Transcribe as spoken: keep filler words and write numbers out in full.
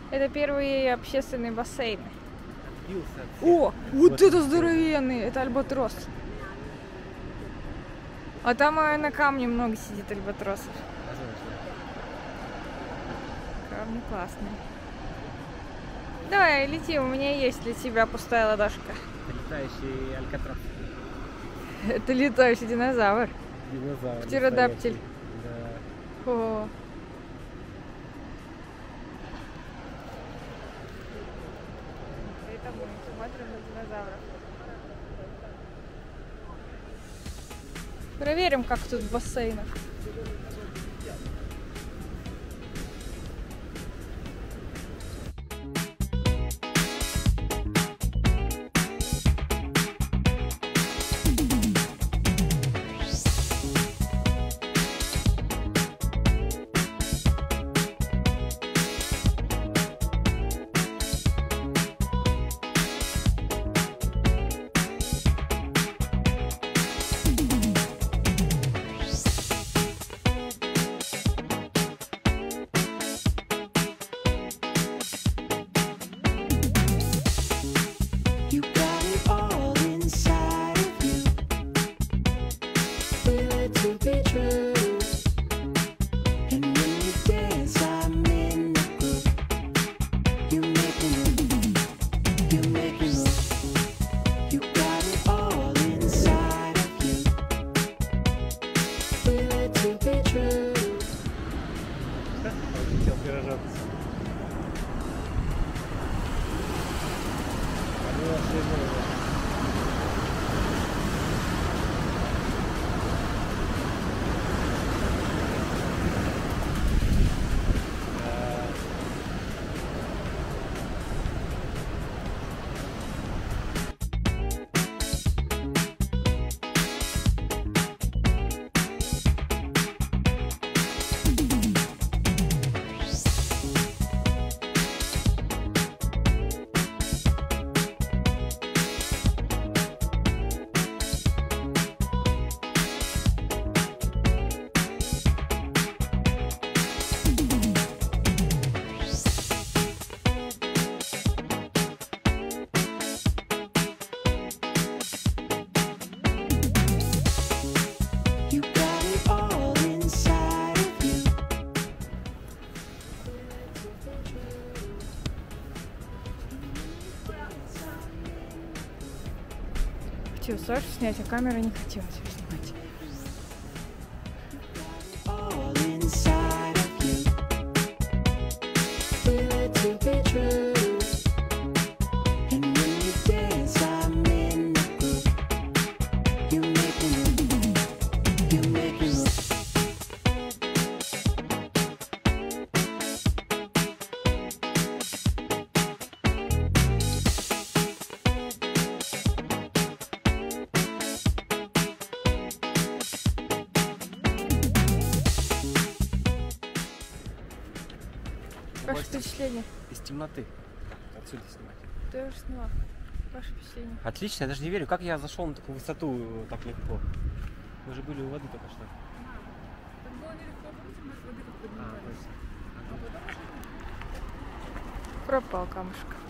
Это первые общественные бассейны. Отбился. О, вот это здоровенный! Это альбатрос. А там э, на камне много сидит альбатросов. Камни классные. Давай, лети, у меня есть для тебя пустая ладошка. Летающий алькатрас. Это летающий динозавр. Динозавр. Птеродактиль. Да. О. Это мы смотрим на динозавров. Проверим, как тут в бассейнах. Хотел пирожок. Хотел Сашу снять, а камера не хотела тебя снимать. Ваше впечатление? Из темноты. Отсюда снимать. Ты уже сняла. Ваше впечатление? Отлично, я даже не верю, как я зашел на такую высоту так легко. Мы же были у воды только что. Так было нелегко, помните, мы с воды как поднимались. А, Пропал камушек.